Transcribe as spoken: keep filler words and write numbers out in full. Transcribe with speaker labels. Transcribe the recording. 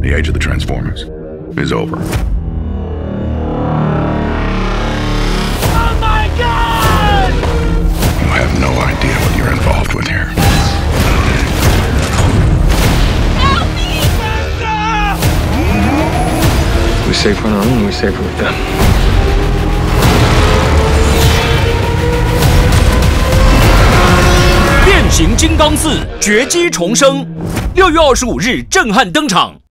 Speaker 1: The age of the Transformers is over.
Speaker 2: Oh my God!
Speaker 1: You have no idea what you're involved with here.
Speaker 2: Help me! Santa!
Speaker 3: We safe on our own, we safer with them.
Speaker 4: 变形金刚四绝迹重生，六月二十五日震撼登场。